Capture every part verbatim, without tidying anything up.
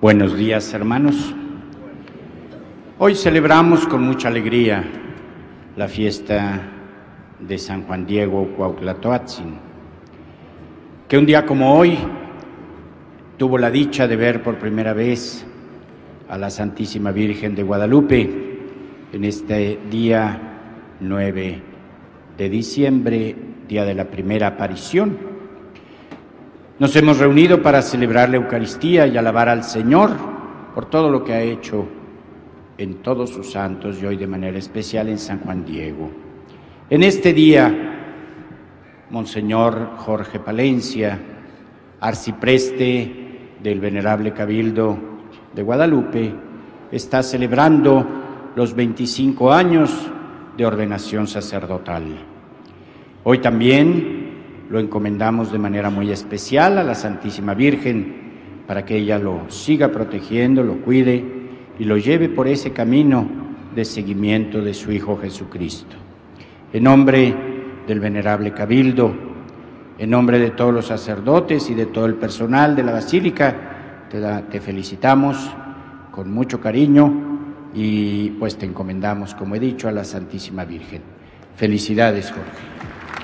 Buenos días, hermanos. Hoy celebramos con mucha alegría la fiesta de San Juan Diego Cuauhtlatoatzin, que un día como hoy tuvo la dicha de ver por primera vez a la Santísima Virgen de Guadalupe en este día nueve de diciembre, día de la primera aparición. Nos hemos reunido para celebrar la Eucaristía y alabar al Señor por todo lo que ha hecho en todos sus santos y hoy de manera especial en San Juan Diego. En este día, Monseñor Jorge Palencia, arcipreste del Venerable Cabildo de Guadalupe, está celebrando los veinticinco años de ordenación sacerdotal. Hoy también lo encomendamos de manera muy especial a la Santísima Virgen para que ella lo siga protegiendo, lo cuide y lo lleve por ese camino de seguimiento de su Hijo Jesucristo. En nombre del Venerable Cabildo, en nombre de todos los sacerdotes y de todo el personal de la Basílica, te, da, te felicitamos con mucho cariño y pues te encomendamos, como he dicho, a la Santísima Virgen. Felicidades, Jorge.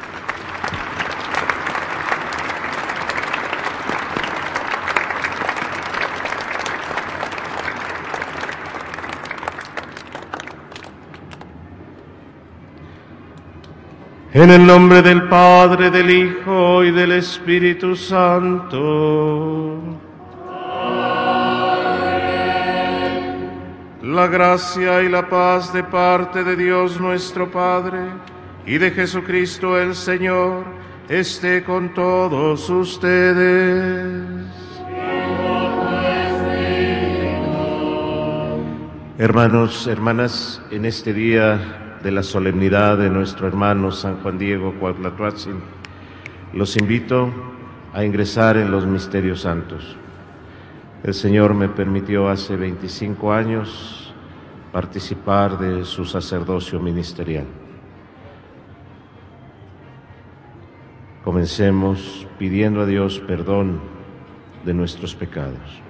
En el nombre del Padre, del Hijo y del Espíritu Santo. Amén. La gracia y la paz de parte de Dios nuestro Padre y de Jesucristo el Señor esté con todos ustedes. Hermanos, hermanas, en este día de la solemnidad de nuestro hermano San Juan Diego Cuauhtlatoatzin, los invito a ingresar en los misterios santos. El Señor me permitió hace veinticinco años participar de su sacerdocio ministerial. Comencemos pidiendo a Dios perdón de nuestros pecados.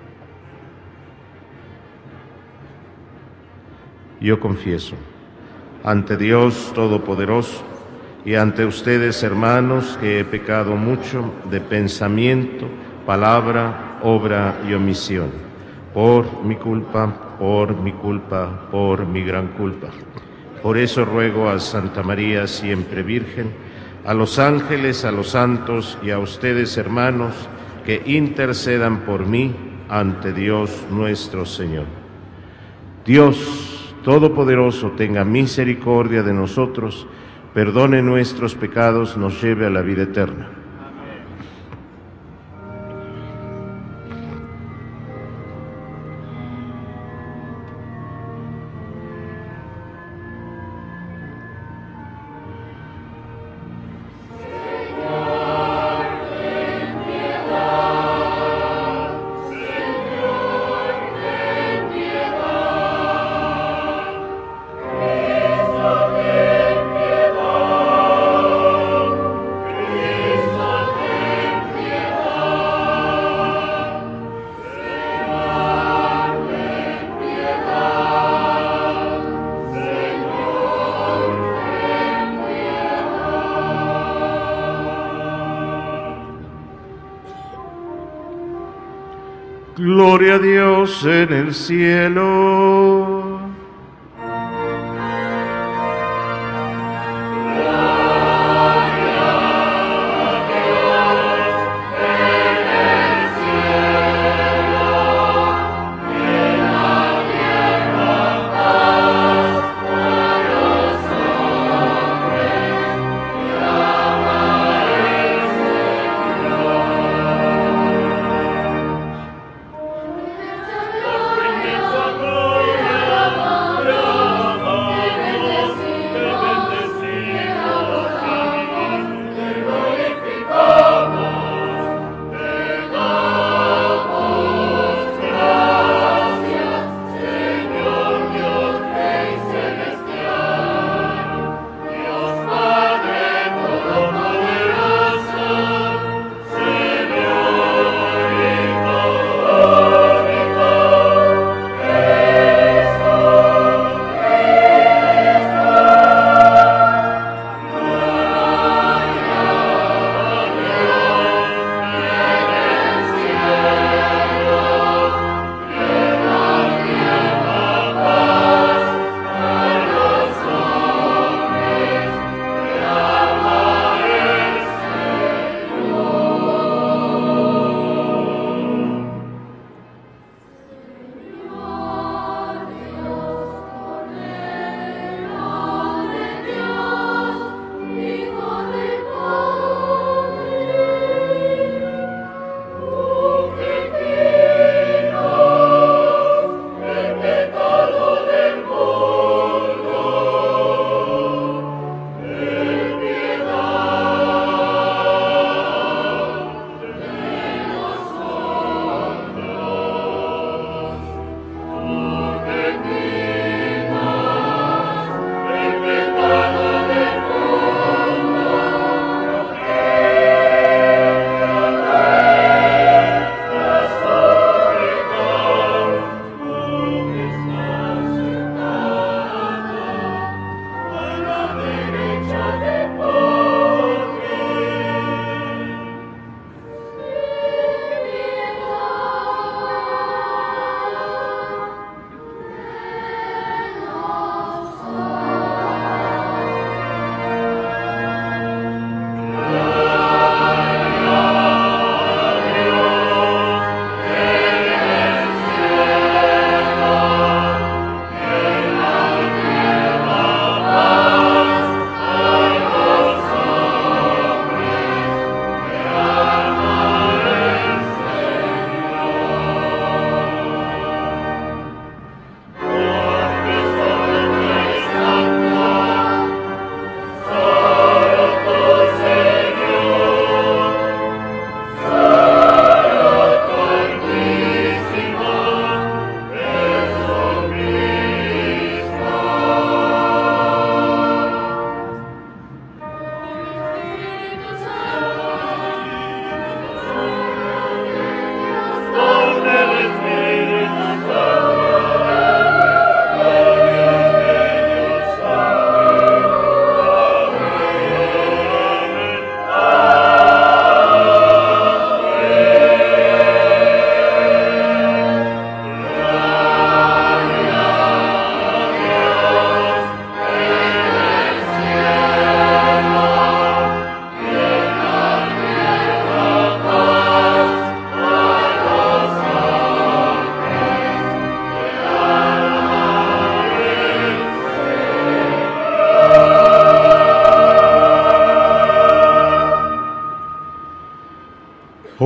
Yo confieso ante Dios Todopoderoso y ante ustedes, hermanos, que he pecado mucho de pensamiento, palabra, obra y omisión, por mi culpa, por mi culpa, por mi gran culpa. Por eso ruego a Santa María, siempre Virgen, a los ángeles, a los santos y a ustedes, hermanos, que intercedan por mí ante Dios nuestro Señor. Dios Todopoderoso tenga misericordia de nosotros, perdone nuestros pecados, nos lleve a la vida eterna. Gloria a Dios en el cielo. Gloria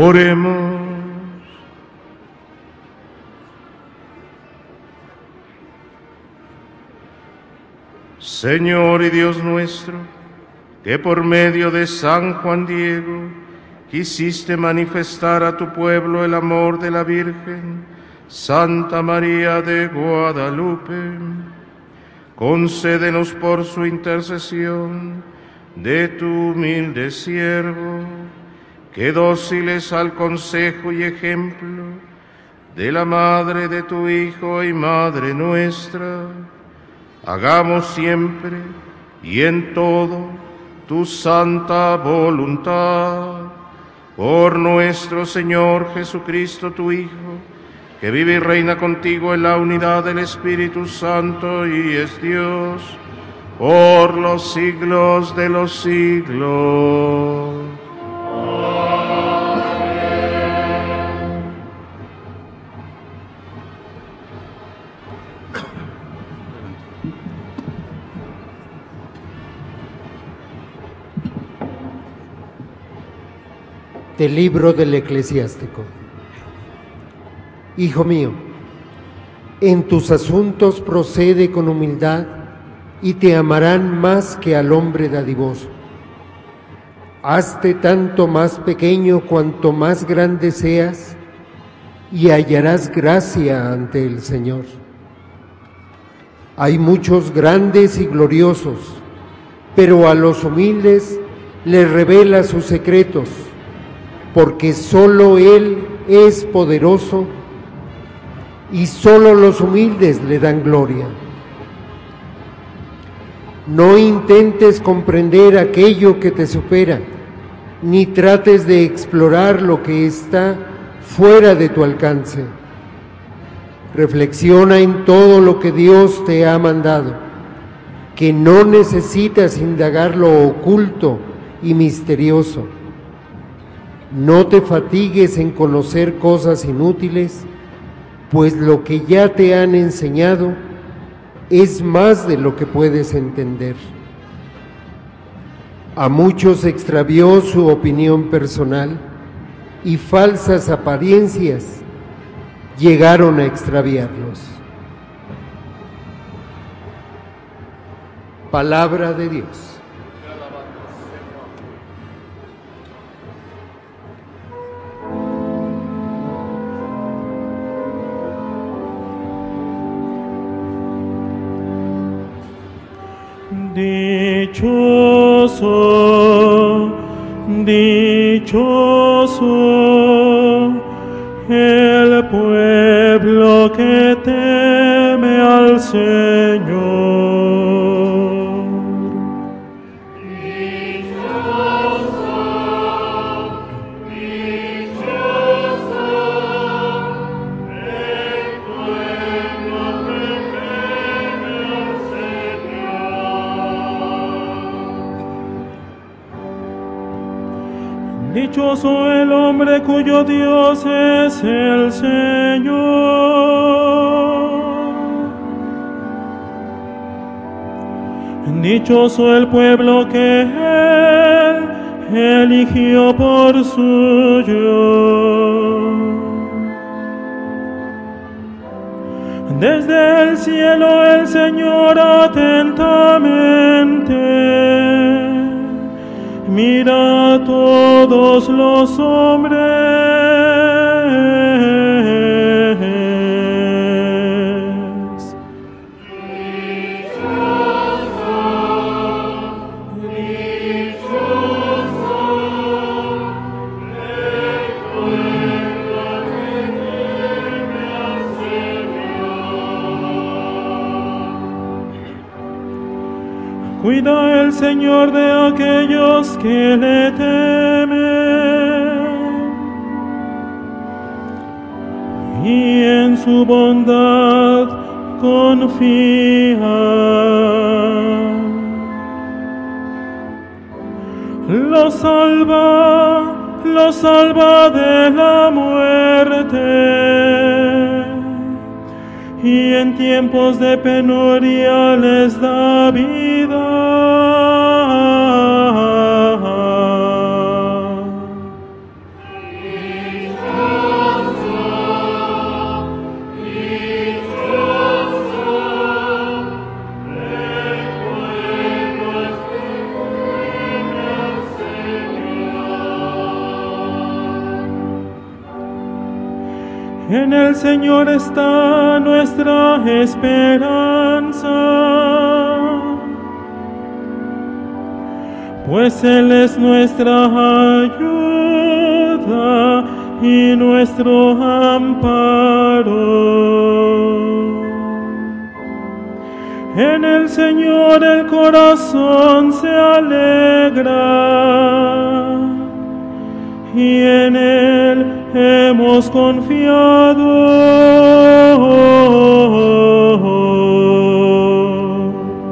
Oremos. Señor y Dios nuestro, que por medio de San Juan Diego quisiste manifestar a tu pueblo el amor de la Virgen, Santa María de Guadalupe, concédenos por su intercesión de tu humilde siervo, que dóciles al consejo y ejemplo de la Madre de tu Hijo y Madre nuestra, hagamos siempre y en todo tu santa voluntad, por nuestro Señor Jesucristo, tu Hijo, que vive y reina contigo en la unidad del Espíritu Santo y es Dios, por los siglos de los siglos. Del libro del Eclesiástico. Hijo mío, en tus asuntos procede con humildad y te amarán más que al hombre dadivoso. Hazte tanto más pequeño cuanto más grande seas y hallarás gracia ante el Señor. Hay muchos grandes y gloriosos, pero a los humildes les revela sus secretos, porque solo Él es poderoso y solo los humildes le dan gloria. No intentes comprender aquello que te supera, ni trates de explorar lo que está fuera de tu alcance. Reflexiona en todo lo que Dios te ha mandado, que no necesitas indagar lo oculto y misterioso. No te fatigues en conocer cosas inútiles, pues lo que ya te han enseñado es más de lo que puedes entender. A muchos extravió su opinión personal y falsas apariencias llegaron a extraviarlos. Palabra de Dios. Dichoso, dichoso, el pueblo que teme al Señor. Dichoso el hombre cuyo Dios es el Señor. Dichoso el pueblo que Él eligió por suyo. Desde el cielo el Señor atentamente mira a todos los hombres. Dichoso, dichoso, el pueblo que teme al Señor. Cuida el Señor de aquellos que le temen, y en su bondad confía. Lo salva, lo salva de la muerte, y en tiempos de penuria les da vida. Dichoso, En el Señor está nuestra esperanza, pues Él es nuestra ayuda y nuestro amparo. En el Señor el corazón se alegra, y en Él hemos confiado.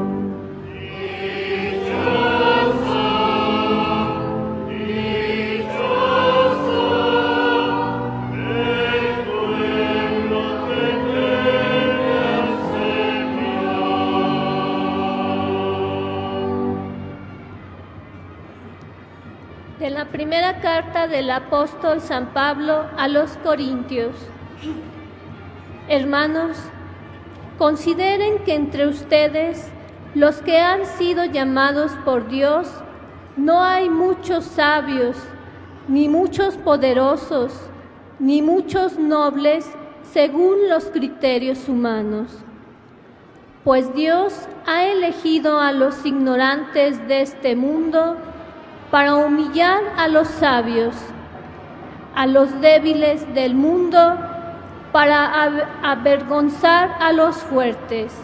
Dichoso, dichoso, el pueblo que teme al Señor. De la primera carta del apóstol San Pablo a los Corintios. Hermanos, consideren que entre ustedes, los que han sido llamados por Dios, no hay muchos sabios, ni muchos poderosos, ni muchos nobles según los criterios humanos. Pues Dios ha elegido a los ignorantes de este mundo para humillar a los sabios, a los débiles del mundo, para avergonzar a los fuertes,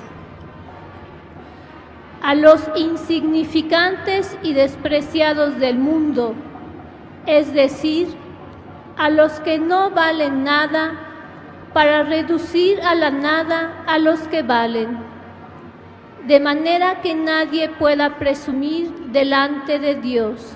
a los insignificantes y despreciados del mundo, es decir, a los que no valen nada, para reducir a la nada a los que valen, de manera que nadie pueda presumir delante de Dios.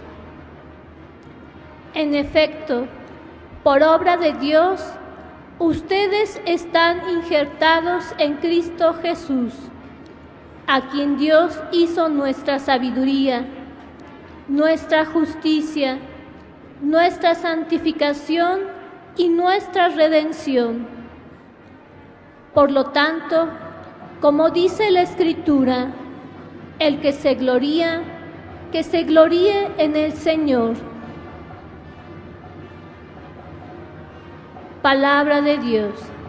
En efecto, por obra de Dios, ustedes están injertados en Cristo Jesús, a quien Dios hizo nuestra sabiduría, nuestra justicia, nuestra santificación y nuestra redención. Por lo tanto, como dice la Escritura, el que se gloría, que se gloríe en el Señor. Palabra de Dios.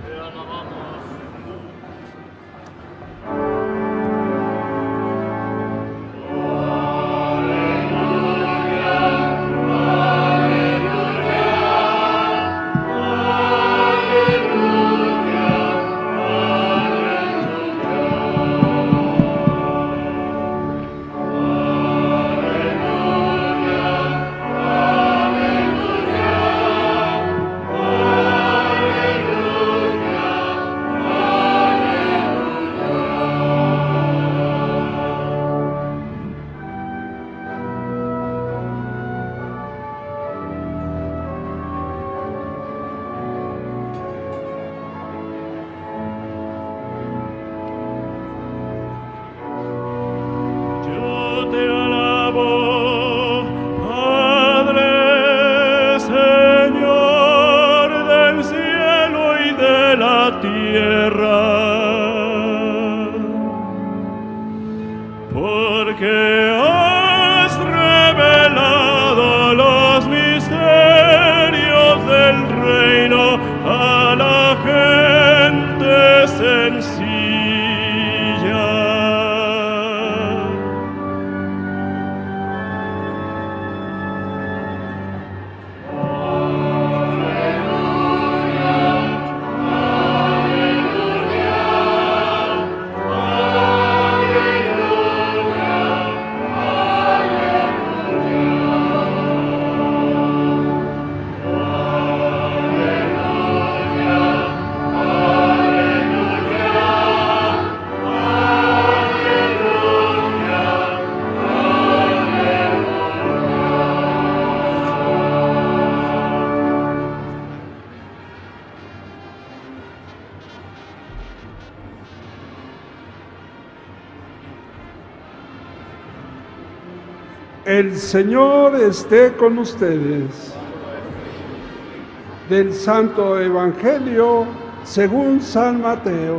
El Señor esté con ustedes. Del Santo Evangelio según San Mateo.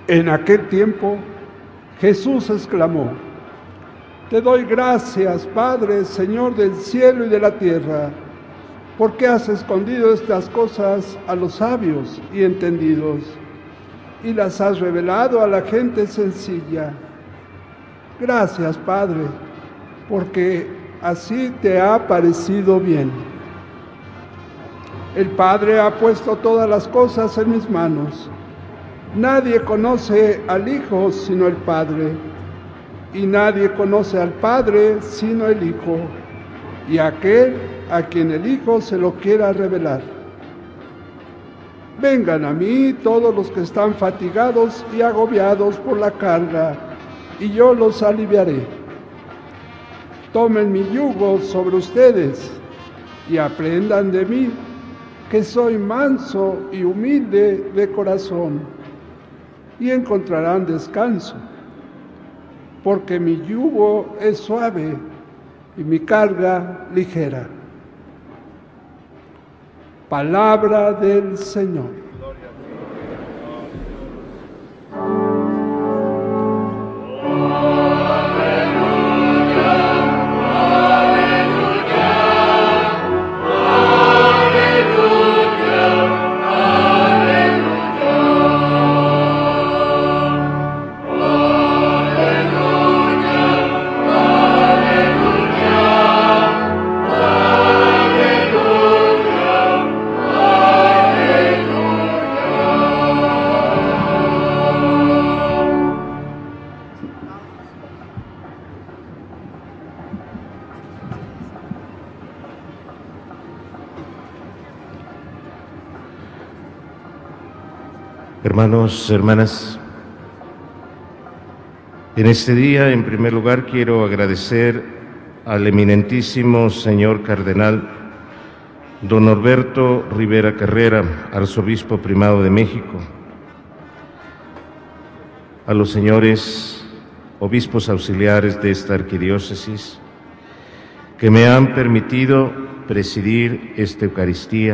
En aquel tiempo, Jesús exclamó: Te doy gracias, Padre, Señor del cielo y de la tierra, porque has escondido estas cosas a los sabios y entendidos, y las has revelado a la gente sencilla. Gracias, Padre, porque así te ha parecido bien. El Padre ha puesto todas las cosas en mis manos. Nadie conoce al Hijo sino el Padre, y nadie conoce al Padre sino el Hijo, y aquel a quien el Hijo se lo quiera revelar. Vengan a mí todos los que están fatigados y agobiados por la carga, y yo los aliviaré. Tomen mi yugo sobre ustedes y aprendan de mí, que soy manso y humilde de corazón, y encontrarán descanso, porque mi yugo es suave y mi carga ligera. Palabra del Señor. Hermanos, hermanas, en este día, en primer lugar, quiero agradecer al eminentísimo señor cardenal don Norberto Rivera Carrera, arzobispo primado de México, a los señores obispos auxiliares de esta arquidiócesis, que me han permitido presidir esta Eucaristía,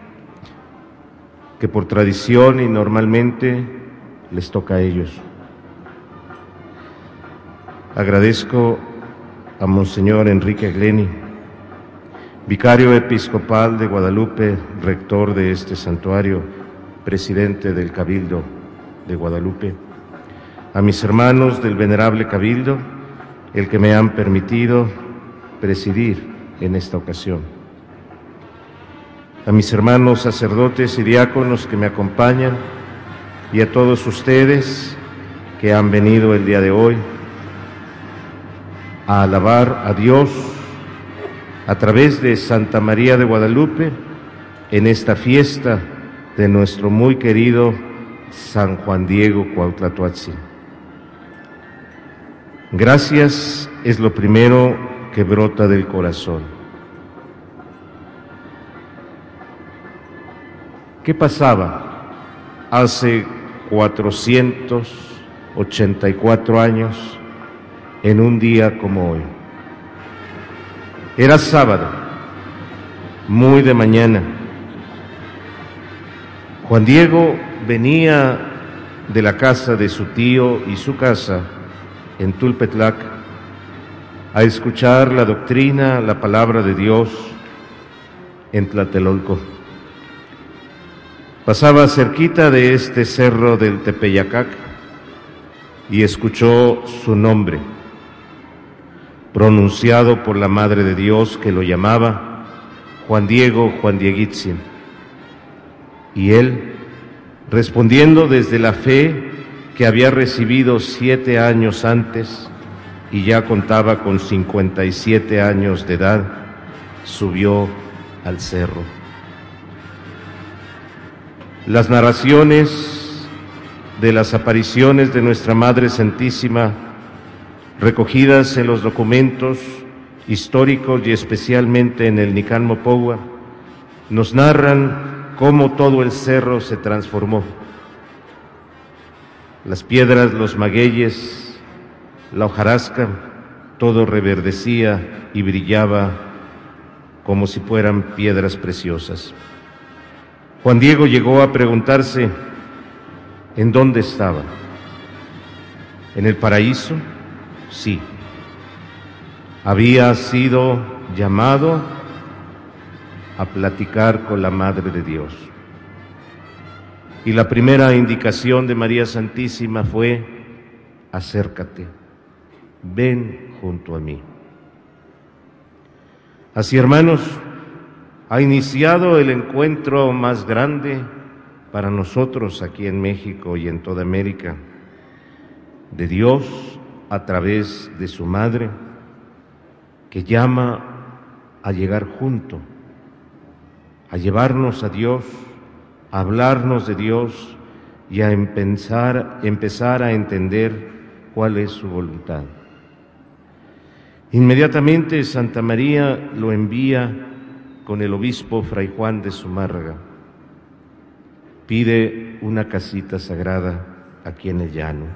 que por tradición y normalmente les toca a ellos. Agradezco a Monseñor Enrique Agleni, vicario episcopal de Guadalupe, rector de este santuario, presidente del Cabildo de Guadalupe, a mis hermanos del Venerable Cabildo, el que me han permitido presidir en esta ocasión, a mis hermanos sacerdotes y diáconos que me acompañan, y a todos ustedes que han venido el día de hoy a alabar a Dios a través de Santa María de Guadalupe en esta fiesta de nuestro muy querido San Juan Diego Cuauhtlatoatzin. Gracias es lo primero que brota del corazón. ¿Qué pasaba hace cuatrocientos ochenta y cuatro años en un día como hoy? Era sábado, muy de mañana. Juan Diego venía de la casa de su tío y su casa en Tulpetlac a escuchar la doctrina, la palabra de Dios en Tlatelolco. Pasaba cerquita de este cerro del Tepeyacac y escuchó su nombre, pronunciado por la Madre de Dios, que lo llamaba Juan Diego, Juan Dieguitzin. Y él, respondiendo desde la fe que había recibido siete años antes y ya contaba con cincuenta y siete años de edad, subió al cerro. Las narraciones de las apariciones de nuestra Madre Santísima, recogidas en los documentos históricos y especialmente en el Nican Mopogua, nos narran cómo todo el cerro se transformó. Las piedras, los magueyes, la hojarasca, todo reverdecía y brillaba como si fueran piedras preciosas. Juan Diego llegó a preguntarse en dónde estaba, En el paraíso, sí. Había sido llamado a platicar con la Madre de Dios. Y la primera indicación de María Santísima fue: acércate, ven junto a mí. Así, hermanos, ha iniciado el encuentro más grande para nosotros aquí en México y en toda América, de Dios a través de su Madre, que llama a llegar junto, a llevarnos a Dios, a hablarnos de Dios y a empezar, empezar a entender cuál es su voluntad. Inmediatamente Santa María lo envía con el obispo Fray Juan de Zumárraga. Pide una casita sagrada aquí en el llano.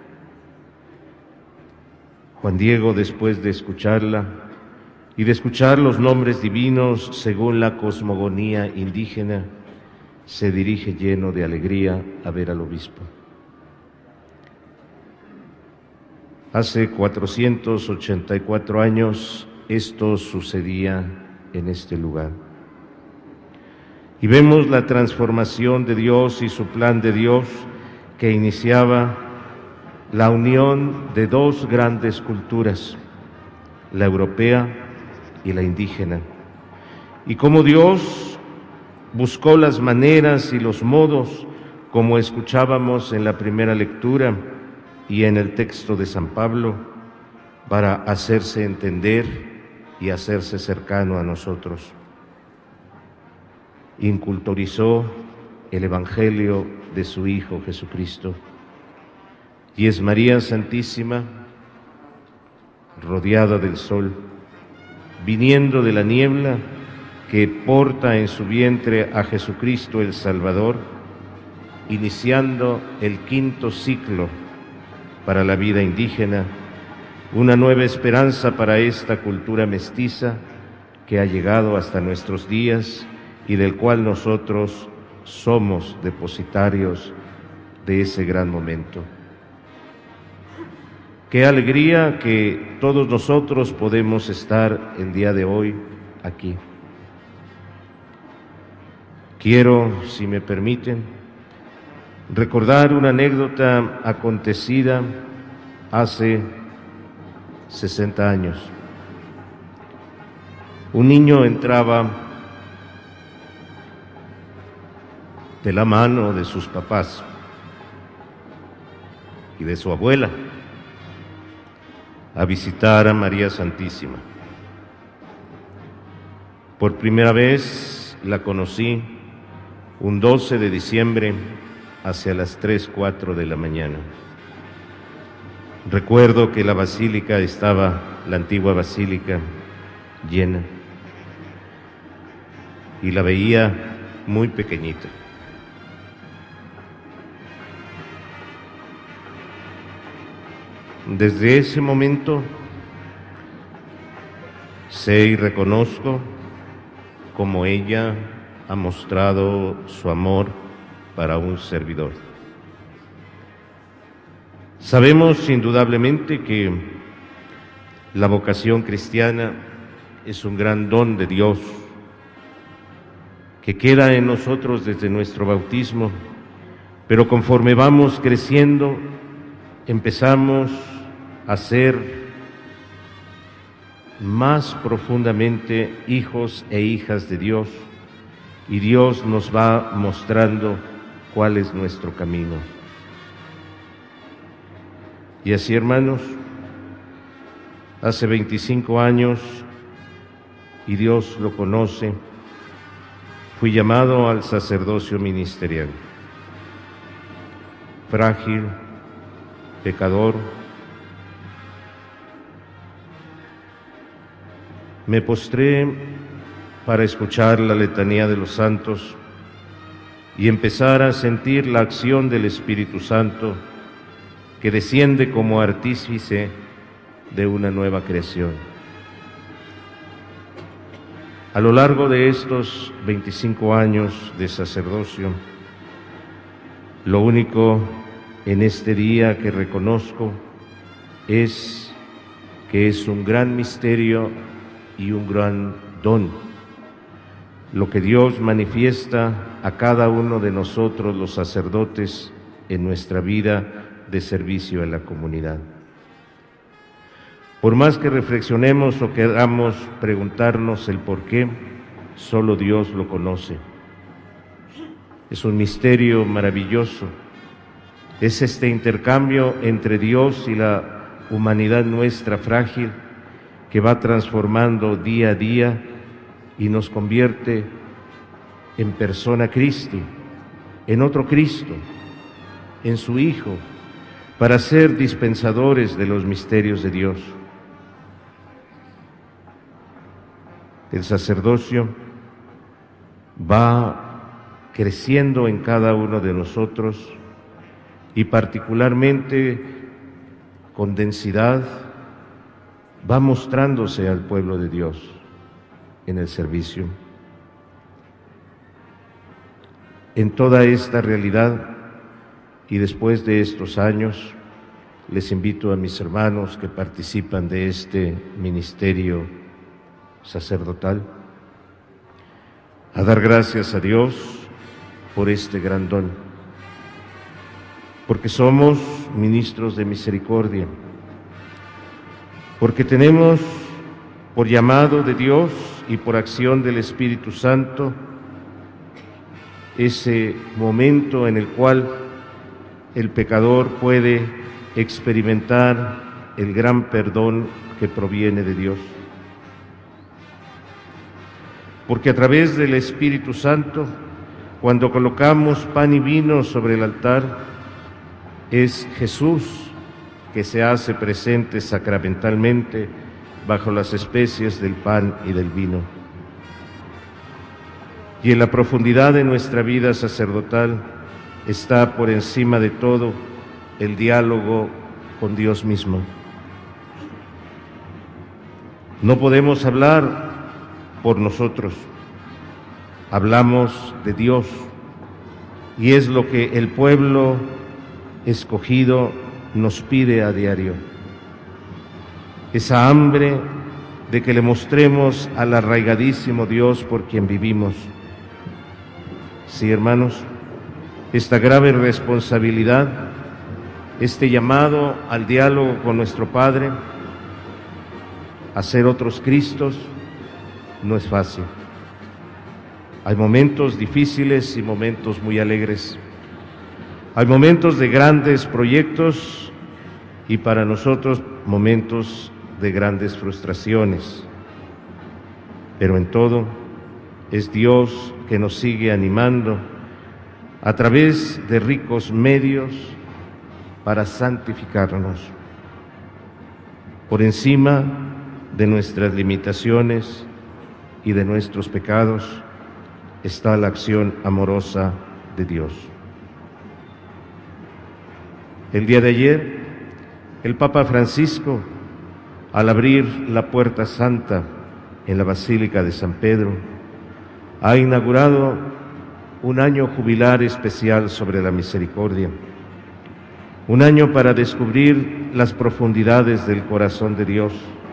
Juan Diego, después de escucharla y de escuchar los nombres divinos según la cosmogonía indígena, se dirige lleno de alegría a ver al obispo. Hace cuatrocientos ochenta y cuatro años esto sucedía en este lugar. Y vemos la transformación de Dios y su plan de Dios que iniciaba la unión de dos grandes culturas, la europea y la indígena. Y cómo Dios buscó las maneras y los modos, como escuchábamos en la primera lectura y en el texto de San Pablo, para hacerse entender y hacerse cercano a nosotros. Inculturizó el Evangelio de su Hijo Jesucristo. Y es María Santísima, rodeada del sol, viniendo de la niebla, que porta en su vientre a Jesucristo el Salvador, iniciando el quinto ciclo para la vida indígena, una nueva esperanza para esta cultura mestiza que ha llegado hasta nuestros días y del cual nosotros somos depositarios de ese gran momento. Qué alegría que todos nosotros podemos estar el día de hoy aquí. Quiero, si me permiten, recordar una anécdota acontecida hace sesenta años. Un niño entraba de la mano de sus papás y de su abuela a visitar a María Santísima. Por primera vez la conocí un doce de diciembre hacia las tres, cuatro de la mañana. Recuerdo que la basílica estaba, la antigua basílica, llena, y la veía muy pequeñita. Desde ese momento sé y reconozco cómo ella ha mostrado su amor para un servidor. Sabemos indudablemente que la vocación cristiana es un gran don de Dios que queda en nosotros desde nuestro bautismo, pero conforme vamos creciendo empezamos a ser más profundamente hijos e hijas de Dios, y Dios nos va mostrando cuál es nuestro camino. Y así, hermanos, hace veinticinco años, y Dios lo conoce, fui llamado al sacerdocio ministerial. Frágil, pecador, me postré para escuchar la letanía de los santos y empezar a sentir la acción del Espíritu Santo que desciende como artífice de una nueva creación. A lo largo de estos veinticinco años de sacerdocio, lo único en este día que reconozco es que es un gran misterio y un gran don, lo que Dios manifiesta a cada uno de nosotros los sacerdotes en nuestra vida de servicio a la comunidad. Por más que reflexionemos o queramos preguntarnos el por qué, solo Dios lo conoce. Es un misterio maravilloso. Es este intercambio entre Dios y la humanidad nuestra frágil que va transformando día a día y nos convierte en persona Christi, en otro Cristo, en su Hijo, para ser dispensadores de los misterios de Dios. El sacerdocio va creciendo en cada uno de nosotros y particularmente con densidad va mostrándose al pueblo de Dios en el servicio. En toda esta realidad y después de estos años, les invito a mis hermanos que participan de este ministerio sacerdotal a dar gracias a Dios por este gran don, porque somos ministros de misericordia, porque tenemos por llamado de Dios y por acción del Espíritu Santo ese momento en el cual el pecador puede experimentar el gran perdón que proviene de Dios. Porque a través del Espíritu Santo, cuando colocamos pan y vino sobre el altar, es Jesús que se hace presente sacramentalmente bajo las especies del pan y del vino. Y en la profundidad de nuestra vida sacerdotal está por encima de todo el diálogo con Dios mismo. No podemos hablar por nosotros, hablamos de Dios, y es lo que el pueblo escogido nos pide a diario, esa hambre de que le mostremos al arraigadísimo Dios por quien vivimos. Sí, hermanos, esta grave responsabilidad, este llamado al diálogo con nuestro Padre, a ser otros Cristos, no es fácil. Hay momentos difíciles y momentos muy alegres. Hay momentos de grandes proyectos y para nosotros momentos de grandes frustraciones. Pero en todo es Dios que nos sigue animando a través de ricos medios para santificarnos. Por encima de nuestras limitaciones y de nuestros pecados está la acción amorosa de Dios. El día de ayer, el Papa Francisco, al abrir la Puerta Santa en la Basílica de San Pedro, ha inaugurado un año jubilar especial sobre la misericordia, un año para descubrir las profundidades del corazón de Dios,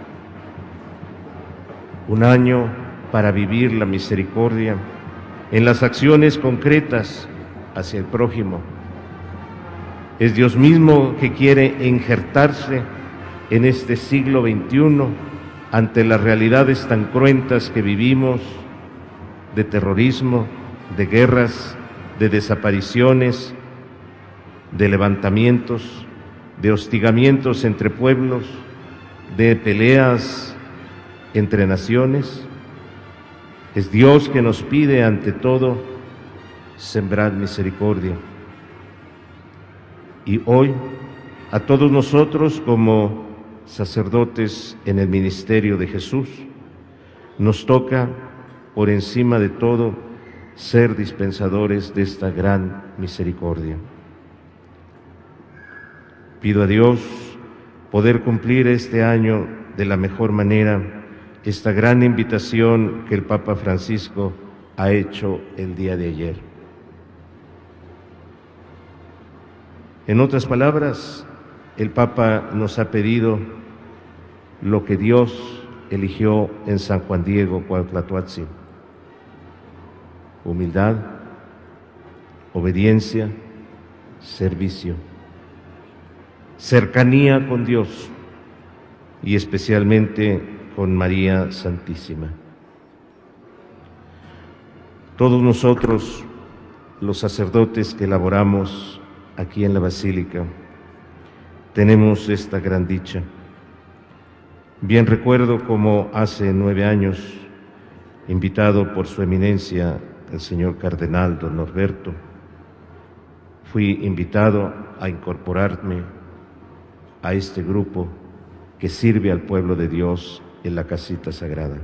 un año para vivir la misericordia en las acciones concretas hacia el prójimo. Es Dios mismo que quiere injertarse en este siglo veintiuno ante las realidades tan cruentas que vivimos, de terrorismo, de guerras, de desapariciones, de levantamientos, de hostigamientos entre pueblos, de peleas entre naciones. Es Dios que nos pide ante todo sembrar misericordia. Y hoy, a todos nosotros como sacerdotes en el ministerio de Jesús, nos toca, por encima de todo, ser dispensadores de esta gran misericordia. Pido a Dios poder cumplir este año de la mejor manera esta gran invitación que el Papa Francisco ha hecho el día de ayer. En otras palabras, el Papa nos ha pedido lo que Dios eligió en San Juan Diego Cuauhtlatoatzin: humildad, obediencia, servicio, cercanía con Dios y especialmente con María Santísima. Todos nosotros, los sacerdotes que laboramos aquí en la Basílica, tenemos esta gran dicha. Bien recuerdo como hace nueve años, invitado por su eminencia, el señor cardenal don Norberto, fui invitado a incorporarme a este grupo que sirve al pueblo de Dios en la casita sagrada.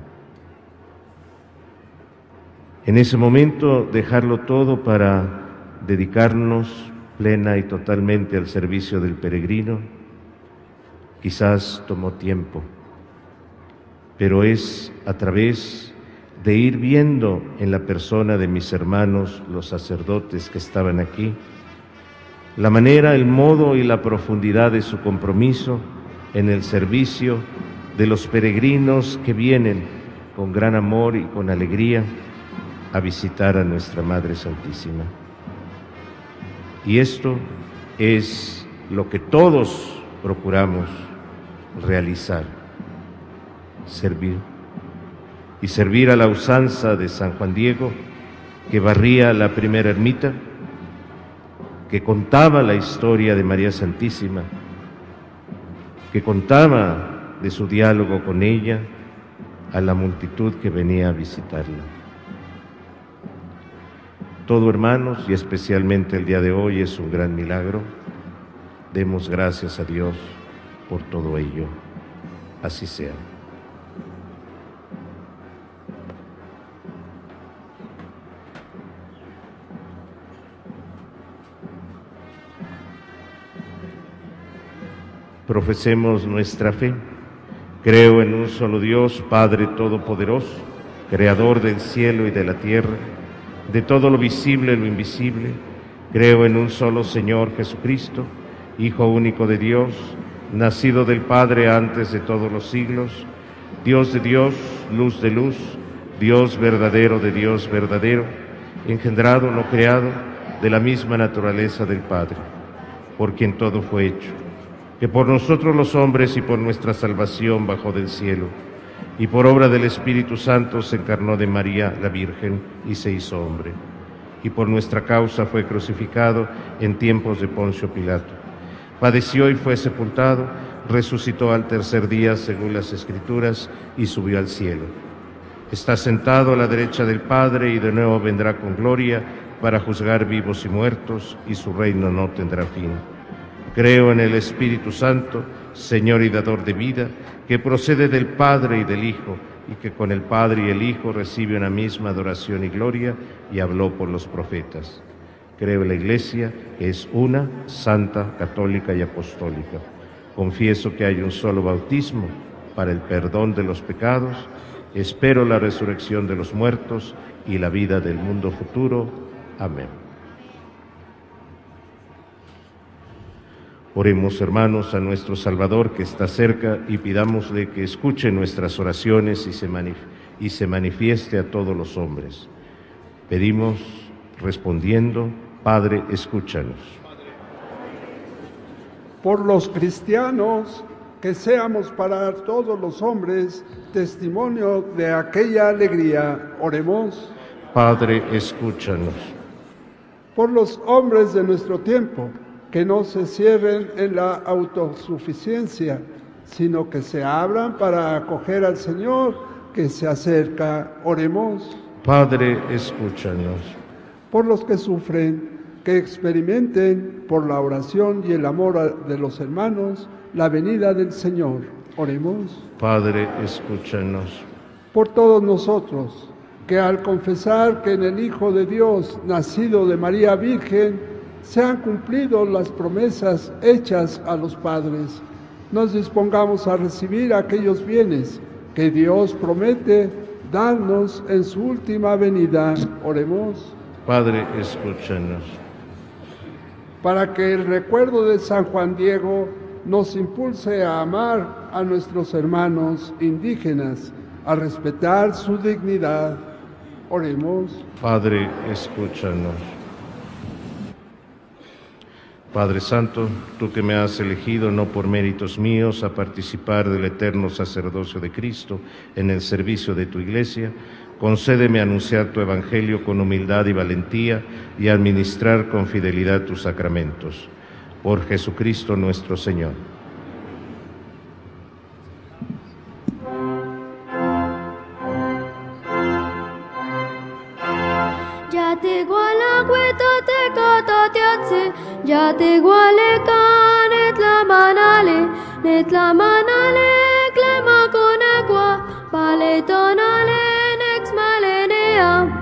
En ese momento, dejarlo todo para dedicarnos plena y totalmente al servicio del peregrino, quizás tomó tiempo, pero es a través de ir viendo en la persona de mis hermanos, los sacerdotes que estaban aquí, la manera, el modo y la profundidad de su compromiso en el servicio de los peregrinos que vienen con gran amor y con alegría a visitar a nuestra Madre Santísima. Y esto es lo que todos procuramos realizar: servir. Y servir a la usanza de San Juan Diego, que barría la primera ermita, que contaba la historia de María Santísima, que contaba de su diálogo con ella a la multitud que venía a visitarla. Todo, hermanos, y especialmente el día de hoy, es un gran milagro. Demos gracias a Dios por todo ello. Así sea. Profesemos nuestra fe. Creo en un solo Dios, Padre Todopoderoso, Creador del cielo y de la tierra, de todo lo visible y lo invisible. Creo en un solo Señor Jesucristo, Hijo único de Dios, nacido del Padre antes de todos los siglos, Dios de Dios, luz de luz, Dios verdadero de Dios verdadero, engendrado, no creado, de la misma naturaleza del Padre, por quien todo fue hecho, que por nosotros los hombres y por nuestra salvación bajó del cielo, y por obra del Espíritu Santo se encarnó de María la Virgen y se hizo hombre, y por nuestra causa fue crucificado en tiempos de Poncio Pilato. Padeció y fue sepultado, resucitó al tercer día según las Escrituras y subió al cielo. Está sentado a la derecha del Padre y de nuevo vendrá con gloria para juzgar vivos y muertos, y su reino no tendrá fin. Creo en el Espíritu Santo, Señor y dador de vida, que procede del Padre y del Hijo, y que con el Padre y el Hijo recibe una misma adoración y gloria, y habló por los profetas. Creo en la Iglesia, que es una, santa, católica y apostólica. Confieso que hay un solo bautismo para el perdón de los pecados. Espero la resurrección de los muertos y la vida del mundo futuro. Amén. Oremos, hermanos, a nuestro Salvador que está cerca y pidámosle que escuche nuestras oraciones y se, manif y se manifieste a todos los hombres. Pedimos respondiendo: Padre, escúchanos. Por los cristianos, que seamos para todos los hombres testimonio de aquella alegría. Oremos. Padre, escúchanos. Por los hombres de nuestro tiempo, que no se cierren en la autosuficiencia, sino que se abran para acoger al Señor que se acerca. Oremos. Padre, escúchanos. Por los que sufren, que experimenten por la oración y el amor de los hermanos la venida del Señor. Oremos. Padre, escúchanos. Por todos nosotros, que al confesar que en el Hijo de Dios, nacido de María Virgen, se han cumplido las promesas hechas a los padres, nos dispongamos a recibir aquellos bienes que Dios promete darnos en su última venida. Oremos. Padre, escúchanos. Para que el recuerdo de San Juan Diego nos impulse a amar a nuestros hermanos indígenas, a respetar su dignidad. Oremos. Padre, escúchanos. Padre Santo, tú que me has elegido no por méritos míos a participar del eterno sacerdocio de Cristo en el servicio de tu Iglesia, concédeme anunciar tu Evangelio con humildad y valentía y administrar con fidelidad tus sacramentos. Por Jesucristo nuestro Señor. Netlamanale, clema con agua, paletonale, nex malenea.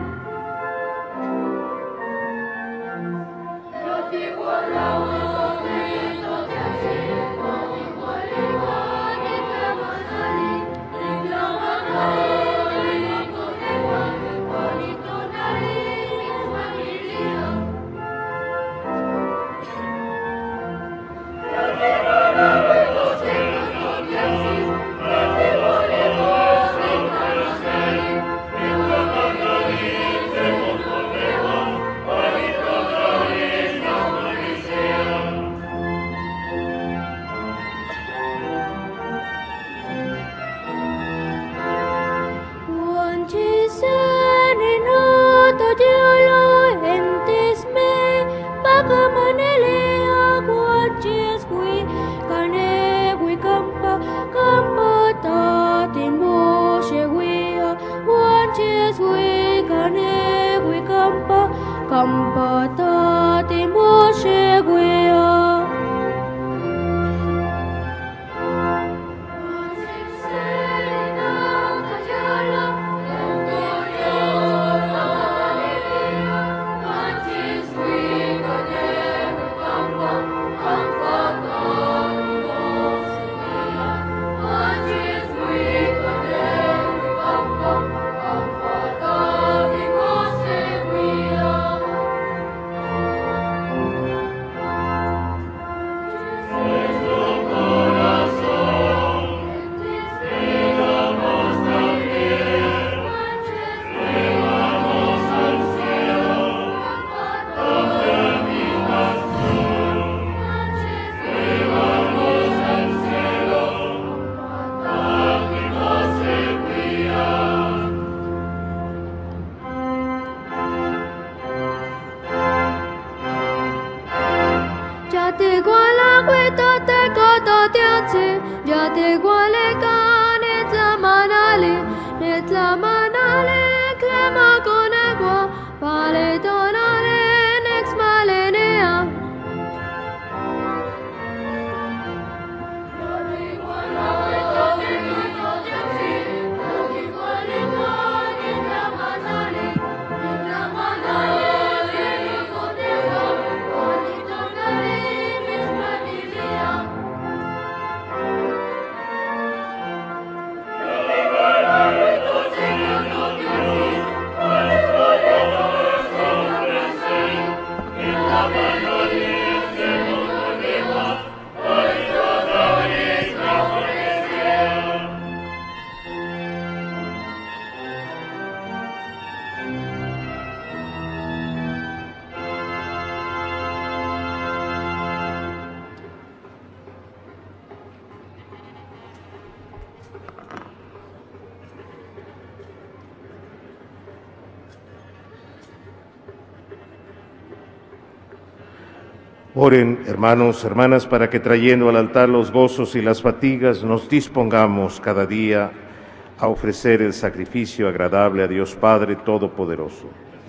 Oren, hermanos, hermanas, para que trayendo al altar los gozos y las fatigas, nos dispongamos cada día a ofrecer el sacrificio agradable a Dios Padre Todopoderoso.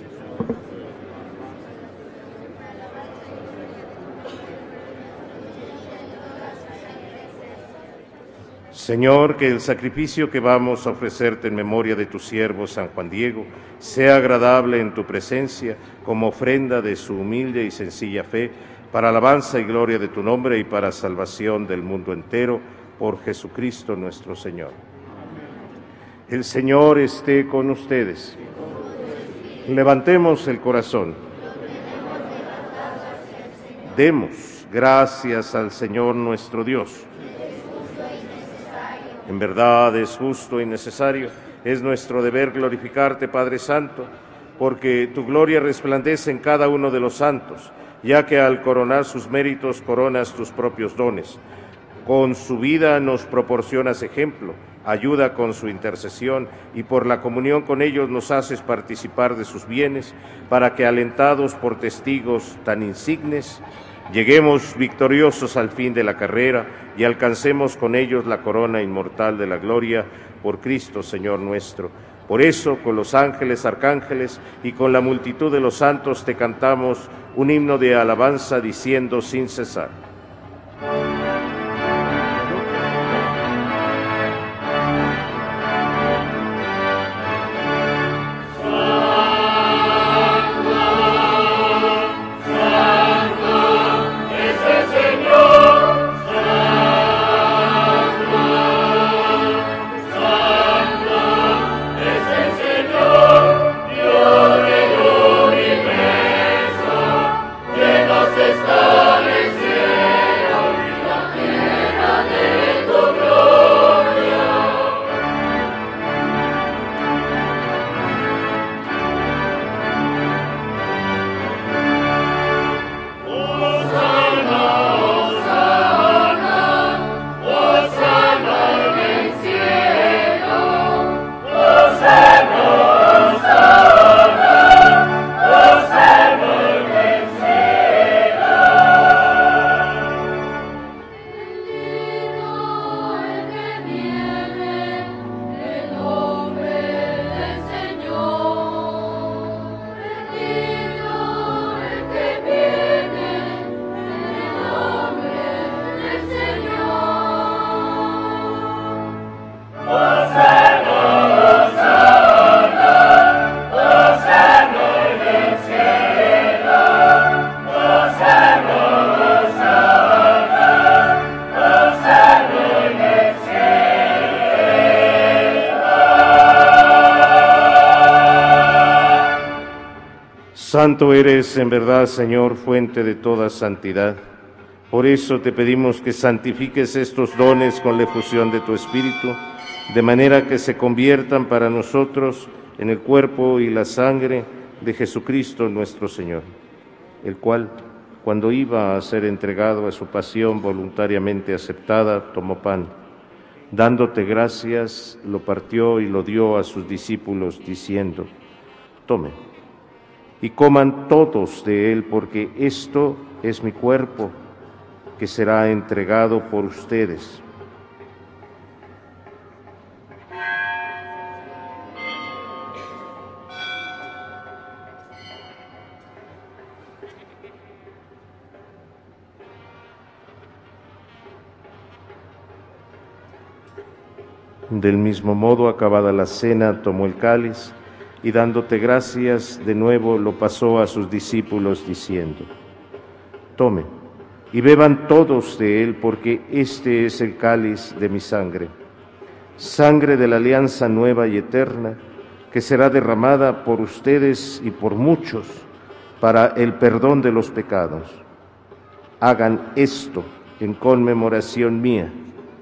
Señor, que el sacrificio que vamos a ofrecerte en memoria de tu siervo San Juan Diego sea agradable en tu presencia como ofrenda de su humilde y sencilla fe, para alabanza y gloria de tu nombre y para salvación del mundo entero, por Jesucristo nuestro Señor. El Señor esté con ustedes. Levantemos el corazón. Demos gracias al Señor nuestro Dios. En verdad es justo y necesario, es nuestro deber glorificarte, Padre Santo, porque tu gloria resplandece en cada uno de los santos, ya que al coronar sus méritos coronas tus propios dones. Con su vida nos proporcionas ejemplo, ayuda con su intercesión y por la comunión con ellos nos haces participar de sus bienes, para que alentados por testigos tan insignes, lleguemos victoriosos al fin de la carrera y alcancemos con ellos la corona inmortal de la gloria por Cristo Señor nuestro. Por eso, con los ángeles, arcángeles y con la multitud de los santos te cantamos un himno de alabanza diciendo sin cesar. Santo eres en verdad, Señor, fuente de toda santidad. Por eso te pedimos que santifiques estos dones con la efusión de tu Espíritu, de manera que se conviertan para nosotros en el cuerpo y la sangre de Jesucristo nuestro Señor, el cual, cuando iba a ser entregado a su pasión voluntariamente aceptada, tomó pan. Dándote gracias, lo partió y lo dio a sus discípulos, diciendo: tomen y coman todos de él, porque esto es mi cuerpo, que será entregado por ustedes. Del mismo modo, acabada la cena, tomó el cáliz, y dándote gracias, de nuevo lo pasó a sus discípulos, diciendo: tomen y beban todos de él, porque este es el cáliz de mi sangre, sangre de la alianza nueva y eterna, que será derramada por ustedes y por muchos para el perdón de los pecados. Hagan esto en conmemoración mía.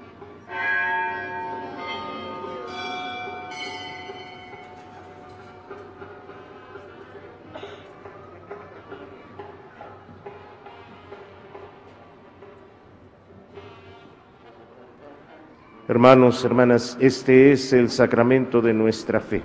Hermanos, hermanas, este es el sacramento de nuestra fe.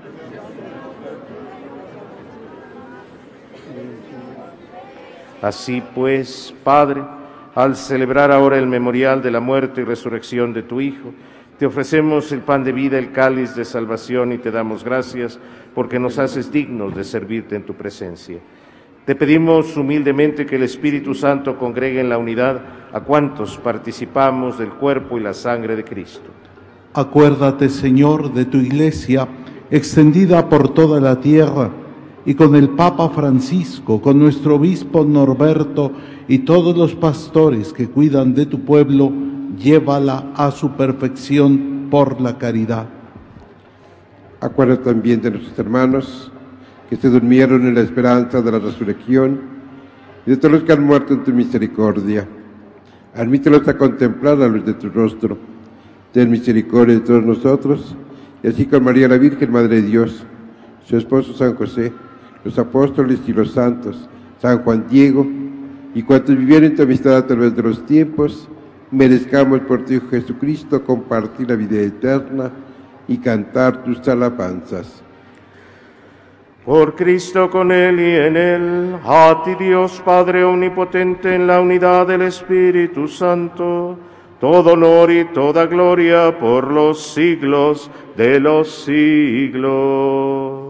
Así pues, Padre, al celebrar ahora el memorial de la muerte y resurrección de tu Hijo, te ofrecemos el pan de vida, el cáliz de salvación, y te damos gracias porque nos haces dignos de servirte en tu presencia. Te pedimos humildemente que el Espíritu Santo congregue en la unidad a cuantos participamos del cuerpo y la sangre de Cristo. Acuérdate, Señor, de tu Iglesia, extendida por toda la tierra, y con el Papa Francisco, con nuestro obispo Norberto y todos los pastores que cuidan de tu pueblo, llévala a su perfección por la caridad. Acuérdate también de nuestros hermanos que se durmieron en la esperanza de la resurrección, y de todos los que han muerto en tu misericordia. Admítelos a contemplar la luz de tu rostro. Ten misericordia de todos nosotros, y así con María la Virgen, Madre de Dios, su esposo San José, los apóstoles y los santos, San Juan Diego, y cuantos vivieron en tu amistad a través de los tiempos, merezcamos por tu Hijo Jesucristo compartir la vida eterna y cantar tus alabanzas. Por Cristo, con Él y en Él, a ti Dios Padre Omnipotente, en la unidad del Espíritu Santo, todo honor y toda gloria por los siglos de los siglos.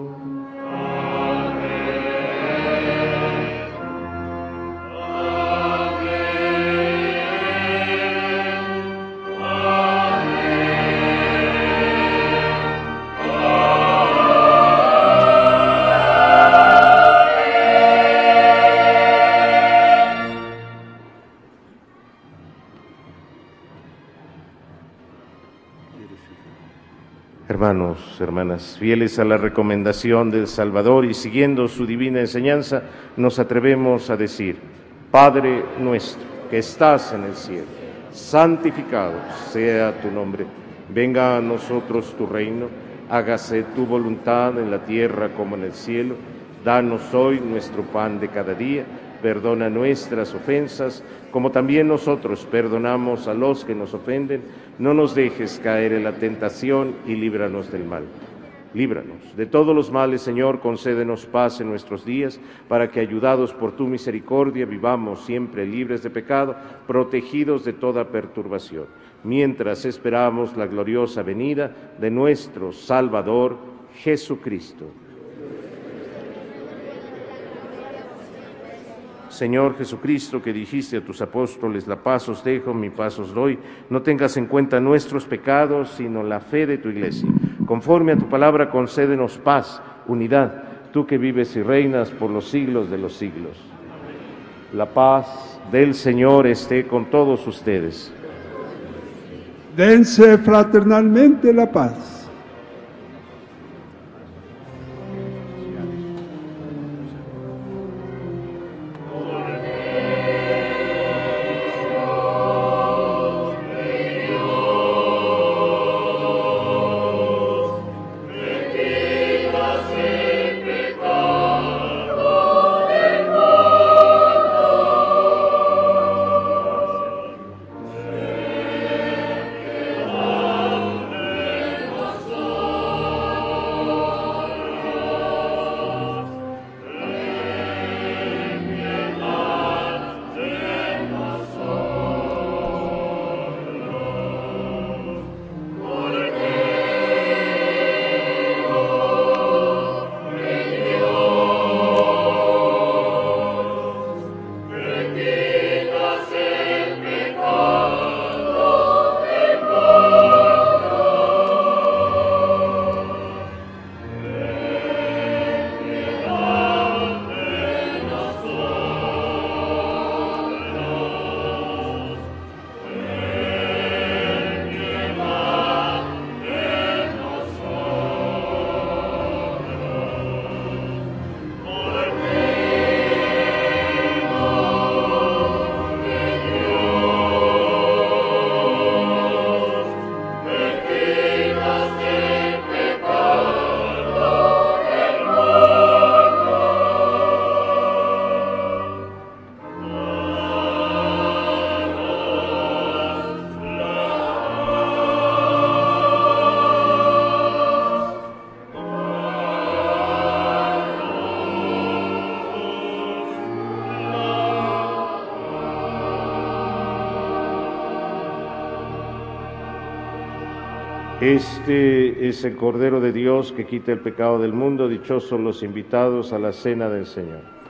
Hermanos, hermanas, fieles a la recomendación del Salvador y siguiendo su divina enseñanza, nos atrevemos a decir: Padre nuestro, que estás en el cielo, santificado sea tu nombre. Venga a nosotros tu reino, hágase tu voluntad en la tierra como en el cielo. Danos hoy nuestro pan de cada día. Perdona nuestras ofensas, como también nosotros perdonamos a los que nos ofenden. No nos dejes caer en la tentación y líbranos del mal. Líbranos de todos los males, Señor, concédenos paz en nuestros días, para que, ayudados por tu misericordia, vivamos siempre libres de pecado, protegidos de toda perturbación, mientras esperamos la gloriosa venida de nuestro Salvador, Jesucristo. Señor Jesucristo, que dijiste a tus apóstoles: la paz os dejo, mi paz os doy, no tengas en cuenta nuestros pecados, sino la fe de tu Iglesia. Conforme a tu palabra, concédenos paz, unidad, tú que vives y reinas por los siglos de los siglos. La paz del Señor esté con todos ustedes. Dense fraternalmente la paz. Este es el Cordero de Dios que quita el pecado del mundo. Dichosos los invitados a la cena del Señor.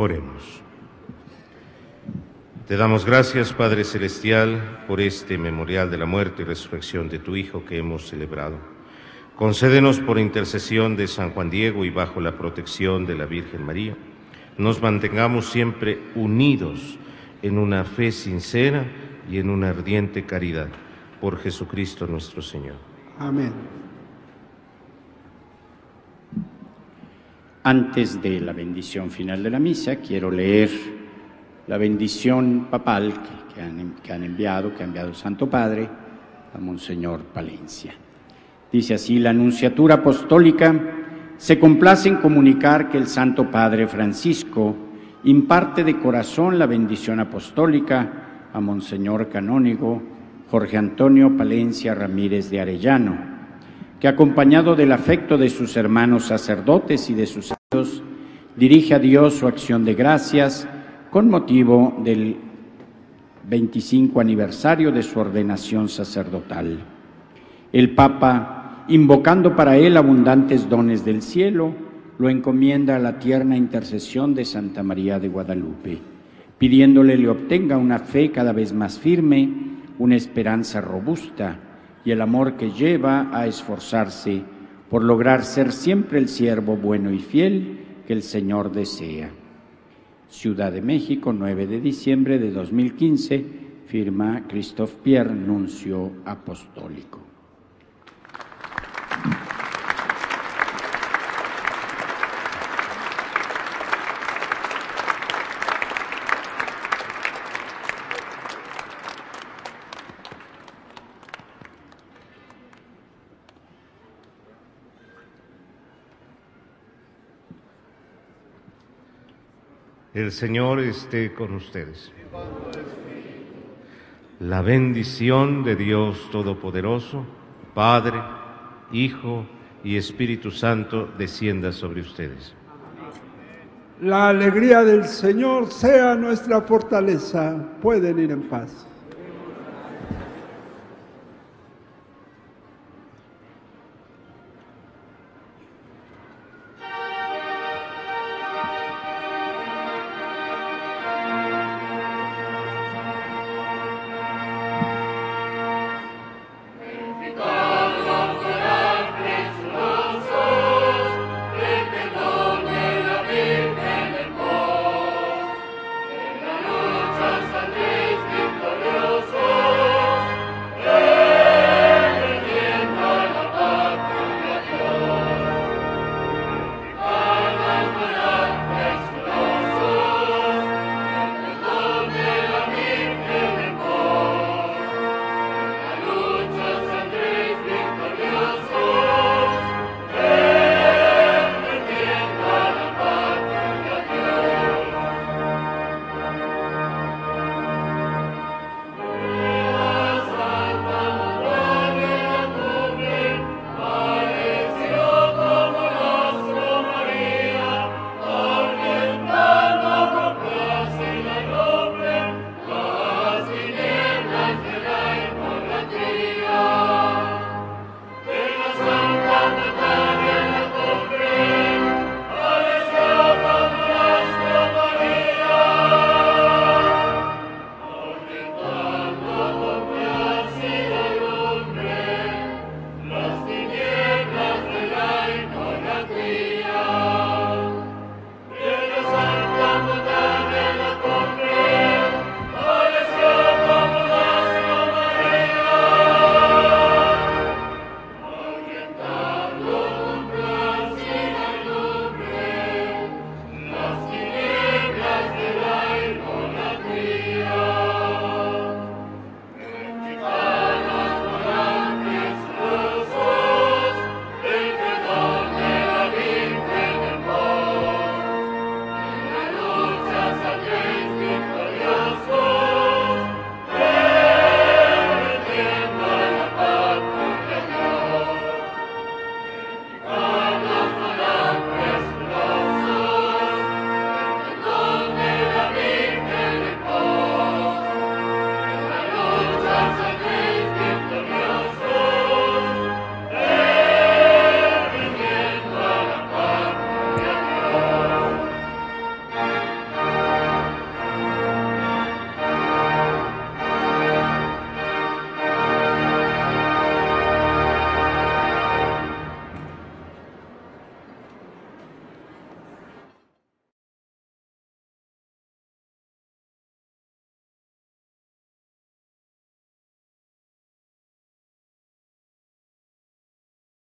Oremos. Te damos gracias, Padre Celestial, por este memorial de la muerte y resurrección de tu Hijo que hemos celebrado. Concédenos, por intercesión de San Juan Diego y bajo la protección de la Virgen María, nos mantengamos siempre unidos en una fe sincera y en una ardiente caridad. Por Jesucristo nuestro Señor. Amén. Antes de la bendición final de la misa, quiero leer la bendición papal que, que, han, que han enviado, que ha enviado el Santo Padre a Monseñor Palencia. Dice así: la Nunciatura Apostólica se complace en comunicar que el Santo Padre Francisco imparte de corazón la bendición apostólica a Monseñor Canónigo Jorge Antonio Palencia Ramírez de Arellano, que acompañado del afecto de sus hermanos sacerdotes y de sus hijos, dirige a Dios su acción de gracias con motivo del veinticinco aniversario de su ordenación sacerdotal. El Papa, invocando para él abundantes dones del cielo, lo encomienda a la tierna intercesión de Santa María de Guadalupe, pidiéndole le obtenga una fe cada vez más firme, una esperanza robusta y el amor que lleva a esforzarse por lograr ser siempre el siervo bueno y fiel que el Señor desea. Ciudad de México, nueve de diciembre de dos mil quince, firma Christophe Pierre, nuncio apostólico. El Señor esté con ustedes. La bendición de Dios Todopoderoso, Padre, Hijo y Espíritu Santo, descienda sobre ustedes. La alegría del Señor sea nuestra fortaleza. Pueden ir en paz.